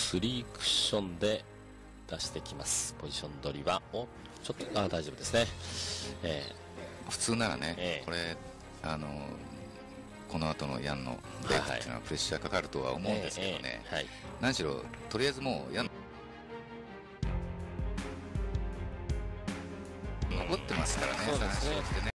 3クッションで出してきます。ポジション取りはちょっと大丈夫ですね。 普通ならね、これこの後のヤンのブレイクっていうのはプレッシャーかかるとは思うんですけどね、何しろとりあえずもうヤン残ってますからね、 そうですね。